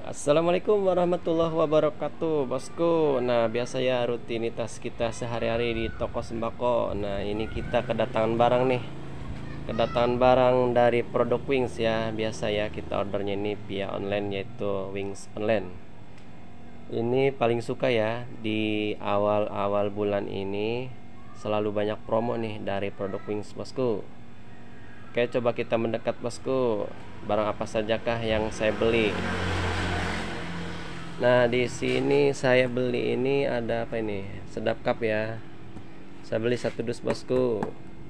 Assalamualaikum warahmatullahi wabarakatuh, bosku. Nah, biasa ya rutinitas kita sehari-hari di toko sembako. Nah, ini kita kedatangan barang nih. Kedatangan barang dari produk Wings ya. Biasa ya kita ordernya ini via online, yaitu Wings online. Ini paling suka ya di awal-awal bulan ini, selalu banyak promo nih dari produk Wings, bosku. Oke, coba kita mendekat, bosku. Barang apa sajakah yang saya beli? Nah, di sini saya beli ini ada apa ini? Sedap cup ya. Saya beli satu dus, bosku.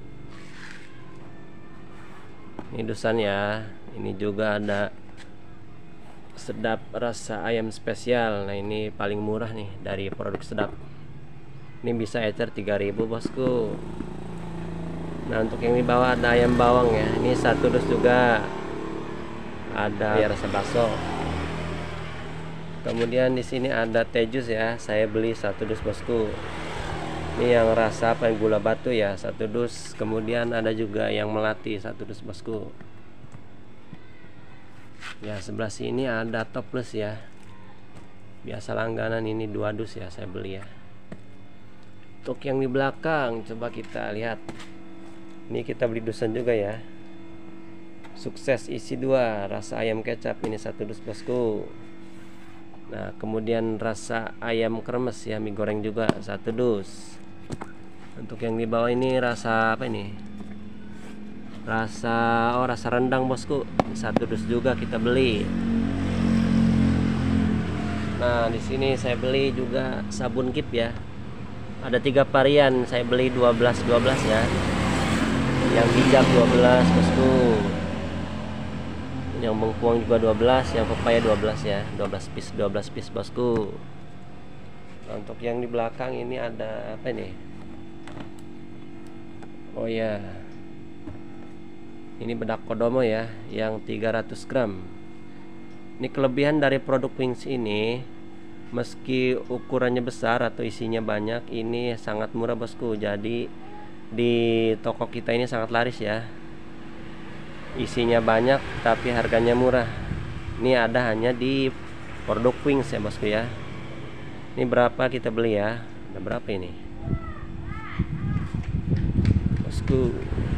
Ini dusan ya. Ini juga ada sedap rasa ayam spesial. Nah, ini paling murah nih dari produk sedap. Ini bisa ecer 3000, bosku. Nah, untuk yang di bawah ada ayam bawang ya. Ini satu dus juga. Ada ya rasa bakso. Kemudian di sini ada teh jus ya. Saya beli satu dus, bosku. Ini yang rasa apa, gula batu ya, satu dus. Kemudian ada juga yang melati, satu dus, bosku. Ya, sebelah sini ada toples ya. Biasa langganan ini 2 dus ya, saya beli ya. Untuk yang di belakang coba kita lihat. Ini kita beli dusan juga ya. Sukses isi 2, rasa ayam kecap, ini satu dus, bosku. Nah, kemudian rasa ayam kremes ya, mie goreng juga satu dus. Untuk yang di bawah ini rasa apa ini? Rasa rendang, bosku. Satu dus juga kita beli. Nah, di sini saya beli juga sabun Kip ya. Ada 3 varian, saya beli 12 ya. Yang bijak 12, bosku. Yang bengkuang juga 12, yang pepaya 12 ya, 12 piece, bosku. Nah, untuk yang di belakang ini ada apa nih? Oh ya, ini bedak kodomo ya, yang 300 gram. Ini kelebihan dari produk Wings ini, meski ukurannya besar atau isinya banyak, ini sangat murah, bosku. Jadi di toko kita ini sangat laris ya. Isinya banyak tapi harganya murah. Ini ada hanya di produk Wings ya, bosku ya. Ini berapa kita beli ya? Ada berapa ini, bosku?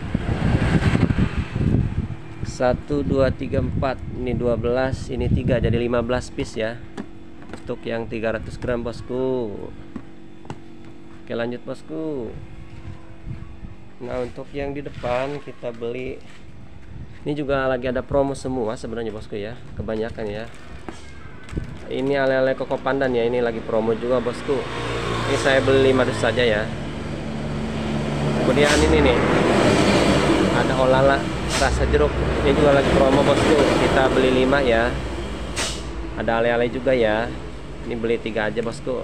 1 2 3 4. Ini 12, ini 3, jadi 15 piece ya. Untuk yang 300 gram, bosku. Oke, lanjut, bosku. Nah, untuk yang di depan kita beli, ini juga lagi ada promo semua sebenarnya, bosku ya, kebanyakan ya. Ini ale-ale koko pandan ya, ini lagi promo juga, bosku. Ini saya beli 5 dus saja ya. Kemudian ini nih, ada olala rasa jeruk, ini juga lagi promo, bosku. Kita beli 5 ya. Ada ale-ale juga ya. Ini beli 3 aja, bosku.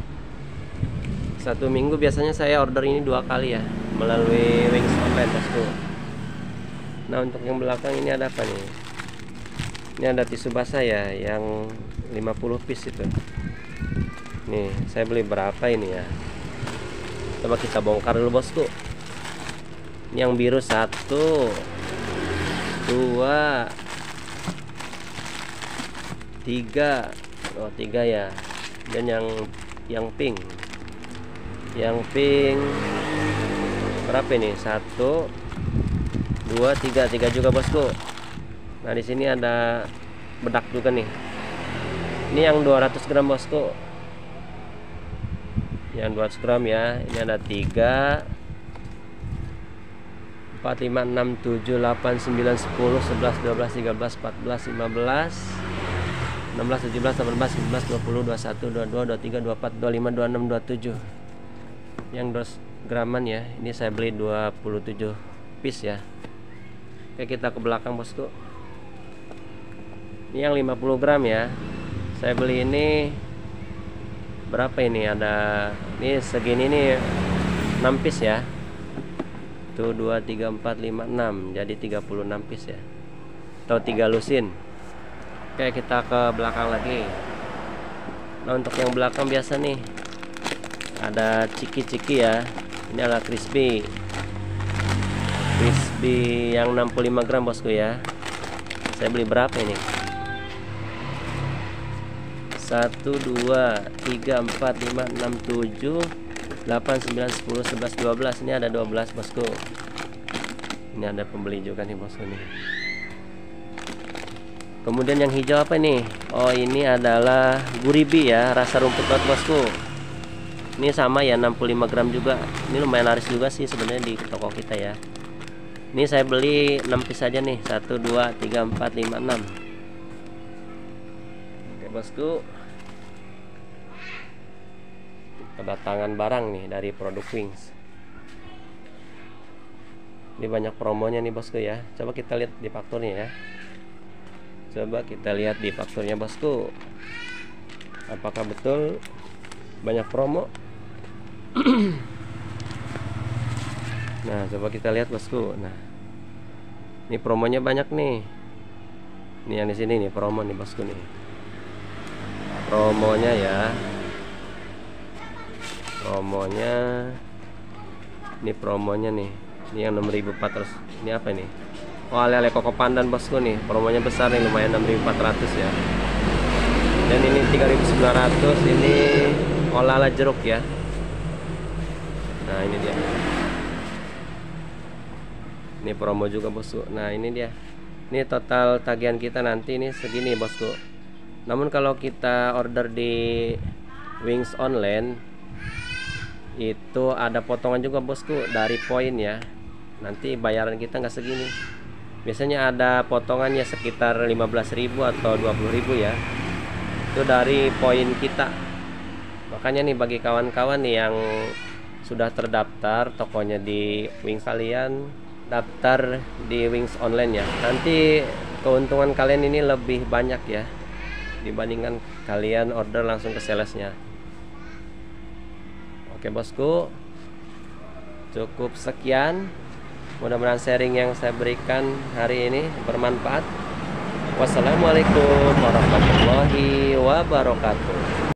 Satu minggu biasanya saya order ini 2 kali ya, melalui Wings online, bosku. Nah, untuk yang belakang ini ada apa nih? Ini ada tisu basah ya, yang 50 piece itu. Nih, saya beli berapa ini ya? Coba kita bongkar dulu, bosku. Ini yang biru 1 2 3. Oh, 3 ya. Dan yang pink. Yang pink berapa ini? 1 2 3 juga, bosku. Nah, di sini ada bedak juga nih. Ini yang 200 gram, bosku. Yang 200 gram ya. Ini ada 3 4 5 6 7 8 9 10 11 12 13 14 15 16 17 18 19 20 21 22 23 24 25 26 27. Yang 200 graman ya. Ini saya beli 27 piece ya. Oke, kita ke belakang, bosku. Ini yang 50 gram ya. Saya beli ini berapa ini? Ada ini segini nih, 6 piece ya. Tuh 2 3 4 5 6. Jadi 36 piece ya. Atau 3 lusin. Oke, kita ke belakang lagi. Nah, untuk yang belakang biasa nih, ada ciki-ciki ya. Ini adalah crispy yang 65 gram, bosku ya. Saya beli berapa ini? 1, 2, 3, 4, 5, 6, 7, 8, 9, 10, 11, 12. Ini ada 12 bosku. Ini ada pembeli juga nih bosku nih. Kemudian yang hijau apa nih? Oh, ini adalah guribi ya, rasa rumput laut bosku. Ini sama ya, 65 gram juga. Ini lumayan laris juga sih sebenarnya di toko kita ya. Ini saya beli 6 piece aja nih. 1, 2, 3, 4, 5, 6. Oke bosku, kedatangan barang nih dari produk Wings. Ini banyak promonya nih bosku ya. Coba kita lihat di fakturnya ya. Coba kita lihat di fakturnya bosku. Apakah betul banyak promo? Nah, coba kita lihat bosku. Nah, ini promonya banyak nih. Ini yang di sini nih promo nih bosku nih. Promonya ya. Promonya. Ini promonya nih. Ini yang 6.400. Ini apa nih? Oh, ale-ale koko pandan bosku nih. Promonya besar nih, lumayan 6.400 ya. Dan ini 3.900. Ini olala jeruk ya. Nah, ini dia. Ini promo juga bosku. Nah, ini dia. Ini total tagihan kita nanti ini segini bosku. Namun kalau kita order di Wings online itu ada potongan juga bosku dari poin ya. Nanti bayaran kita nggak segini. Biasanya ada potongannya sekitar 15.000 atau 20.000 ya. Itu dari poin kita. Makanya nih bagi kawan-kawan nih yang sudah terdaftar tokonya di Wings, kalian daftar di Wings online ya. Nanti keuntungan kalian ini lebih banyak ya dibandingkan kalian order langsung ke salesnya. Oke bosku, cukup sekian. Mudah-mudahan sharing yang saya berikan hari ini bermanfaat. Wassalamualaikum warahmatullahi wabarakatuh.